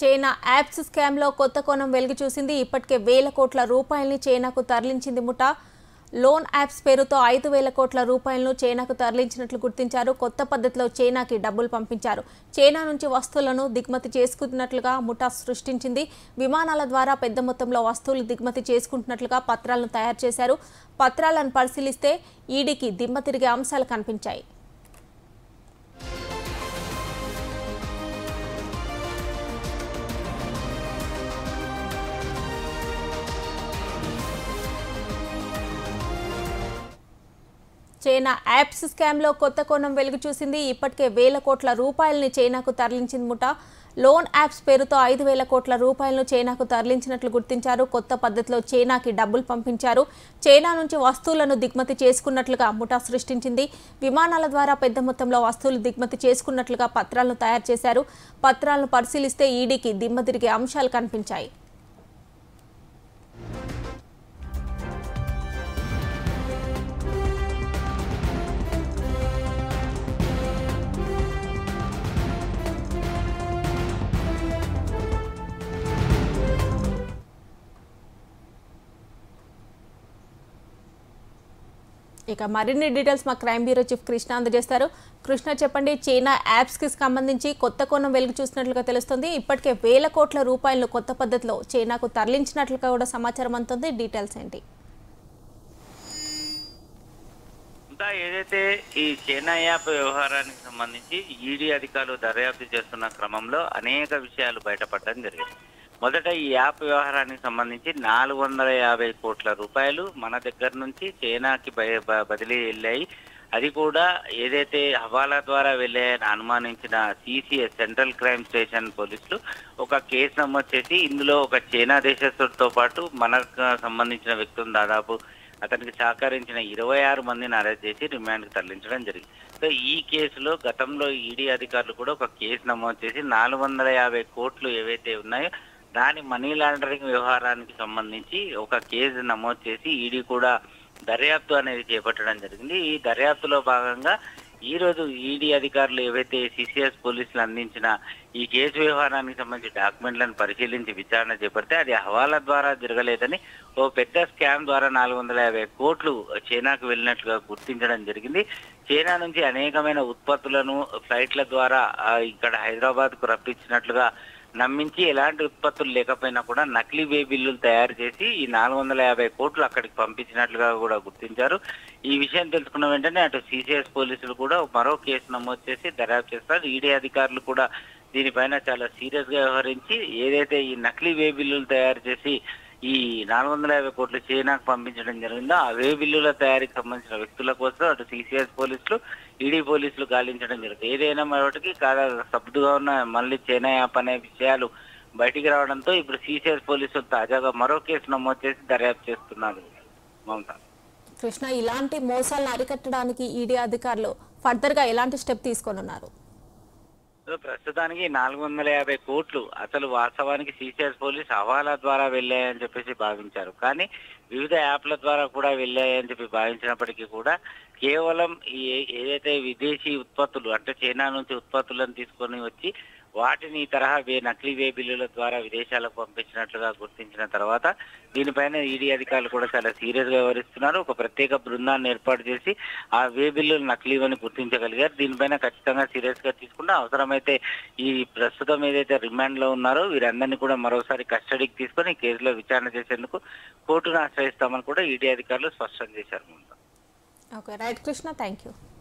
China apps స్కామ్లో కొత్త కోణం వెలుగు చూసింది. ఇప్పటికే వేల కోట్ల రూపాయల్ని చైనాకు తరలించింది ముఠా. లోన్ యాప్స్ పేరుతో 5,000 కోట్ల రూపాయలను చైనాకు తరలించినట్లు గుర్తించారు. కొత్త పద్ధతిలో చైనాకి డబ్బులు పంపించారు. చైనా నుంచి వస్తువులను దిగుమతి చేసుకుంటున్నట్లుగా ముఠా సృష్టించింది. విమానాల ద్వారా పెద్ద మొత్తంలో వస్తువులు దిగుమతి చేసుకుంటున్నట్లుగా పత్రాలను తయారు చేశారు. పత్రాలను పరిశీలిస్తే ఈడీకి దిమ్మ తిరిగే అంశాలు కనిపించాయి. చైనా యాప్స్ స్కామ్లో కొత్త కోణం వెలుగు చూసింది. ఇప్పటికే వేల కోట్ల రూపాయలని చైనాకు తరలించింది ముఠా. లోన్ యాప్స్ పేరుతో 5,000 కోట్ల రూపాయలను చైనాకు తరలించినట్లు గుర్తించారు. కొత్త పద్ధతిలో చైనాకి డబ్బులు పంపించారు. చైనా నుంచి వస్తువులను దిగుమతి చేసుకున్నట్లుగా ముఠా సృష్టించింది. విమానాల ద్వారా పెద్ద మొత్తంలో వస్తువులు దిగుమతి చేసుకున్నట్లుగా పత్రాలను తయారు చేశారు. పత్రాలను పరిశీలిస్తే ఈడీకి దిమ్మ తిరిగే అంశాలు కనిపించాయి. ఇక మరిన్ని డీటెయిల్స్ మా క్రైమ్ బ్యూరో చీఫ్ కృష్ణ అందజేస్తారు. కృష్ణ చెప్పండి, చైనా యాప్స్కి సంబంధించి కొత్త కోణం వెలుగు చూసినట్లుగా తెలుస్తుంది. ఇప్పటికే వేల కోట్ల రూపాయలను కొత్త పద్ధతిలో చైనాకు తరలించినట్లుగా కూడా సమాచారం అందుతుంది. డీటెయిల్స్ ఏంటి? ఏదైతే ఈ చైనా యాప్ వ్యవహారానికి సంబంధించి ఈడీ అధికారులు దర్యాప్తు చేస్తున్న క్రమంలో అనేక విషయాలు బయటపడడం జరిగింది. మొదట ఈ యాప్ వ్యవహారానికి సంబంధించి 450 కోట్ల రూపాయలు మన దగ్గర నుంచి చైనాకి బదిలీ వెళ్ళాయి. అది కూడా ఏదైతే హవాలా ద్వారా వెళ్ళాయని అనుమానించిన సిసిఎస్ సెంట్రల్ క్రైమ్ స్టేషన్ పోలీసులు ఒక కేసు నమోదు చేసి ఇందులో ఒక చైనా దేశస్తుడితో పాటు మనకు సంబంధించిన వ్యక్తులను దాదాపు అతనికి సహకరించిన 26 మందిని అరెస్ట్ చేసి రిమాండ్కి తరలించడం జరిగింది. సో ఈ కేసులో గతంలో ఈడీ అధికారులు కూడా ఒక కేసు నమోదు చేసి 450 కోట్లు ఏవైతే ఉన్నాయో దాని మనీ లాండరింగ్ వ్యవహారానికి సంబంధించి ఒక కేసు నమోదు చేసి ఈడీ కూడా దర్యాప్తు అనేది చేపట్టడం జరిగింది. ఈ దర్యాప్తులో భాగంగా ఈ రోజు ఈడీ అధికారులు ఏవైతే సిసిఎస్ పోలీసులు అందించిన ఈ కేసు వ్యవహారానికి సంబంధించి డాక్యుమెంట్లను పరిశీలించి విచారణ చేపడితే అది హవాలా ద్వారా జరగలేదని ఓ పెద్ద స్కామ్ ద్వారా 450 కోట్లు చైనాకు వెళ్ళినట్లుగా గుర్తించడం జరిగింది. చైనా నుంచి అనేకమైన ఉత్పత్తులను ఫ్లైట్ల ద్వారా ఇక్కడ హైదరాబాద్కు రప్పించినట్లుగా నమ్మించి ఎలాంటి ఉత్పత్తులు లేకపోయినా కూడా నకిలీ వే బిల్లులు తయారు చేసి ఈ 450 కోట్లు అక్కడికి పంపించినట్లుగా కూడా గుర్తించారు. ఈ విషయం తెలుసుకున్న వెంటనే అటు సిసిఎస్ పోలీసులు కూడా మరో కేసు నమోదు చేసి దర్యాప్తు చేస్తారు. ఈడీ అధికారులు కూడా దీనిపైన చాలా సీరియస్ గా వ్యవహరించి ఏదైతే ఈ నకిలీ వే బిల్లులు తయారు చేసి ఈ 450 కోట్లు చైనాకు పంపించడం జరిగిందో ఆ వే బిల్లుల తయారీకి సంబంధించిన వ్యక్తుల కోసం అటు సిసిఎస్ పోలీసులు ఈడీ పోలీసులు గాలించడం జరిగింది. ఏదైనా మరొకటికి కాదా సబ్దుగా ఉన్న మళ్ళీ చైనా యాప్ అనే విషయాలు బయటికి రావడంతో ఇప్పుడు సిసిఎస్ పోలీసులు తాజాగా మరో కేసు నమోదు చేసి దర్యాప్తు చేస్తున్నారు. మమతా కృష్ణ, ఇలాంటి మోసాలను అరికట్టడానికి ఈడీ అధికారులు ఫర్దర్ గా ఎలాంటి స్టెప్ తీసుకోనున్నారు? ప్రస్తుతానికి 450 కోట్లు అసలు వాస్తవానికి సిసిఎస్ పోలీస్ హవాలా ద్వారా వెళ్ళాయని చెప్పేసి భావించారు. కానీ వివిధ యాప్ల ద్వారా కూడా వెళ్ళాయని చెప్పి భావించినప్పటికీ కూడా కేవలం ఏదైతే విదేశీ ఉత్పత్తులు అంటే చైనా నుంచి ఉత్పత్తులను తీసుకొని వచ్చి వాటిని ఈ తరహా నకిలీ వే బిల్లుల ద్వారా విదేశాలకు పంపించినట్లుగా గుర్తించిన తర్వాత దీనిపైన ఈడీ అధికారులు కూడా చాలా సీరియస్ గా వ్యవహరిస్తున్నారు. ఒక ప్రత్యేక బృందాన్ని ఏర్పాటు చేసి ఆ వే బిల్లులు నకిలీవని గుర్తించగలిగారు. దీనిపైన ఖచ్చితంగా సీరియస్ గా తీసుకుంటే అవసరమైతే ఈ ప్రస్తుతం ఏదైతే రిమాండ్ లో ఉన్నారో వీరందరినీ కూడా మరోసారి కస్టడీకి తీసుకొని కేసులో విచారణ చేసేందుకు కోర్టును ఆశ్రయిస్తామని కూడా ఈడీ అధికారులు స్పష్టం చేశారు. Okay, right Krishna, thank you.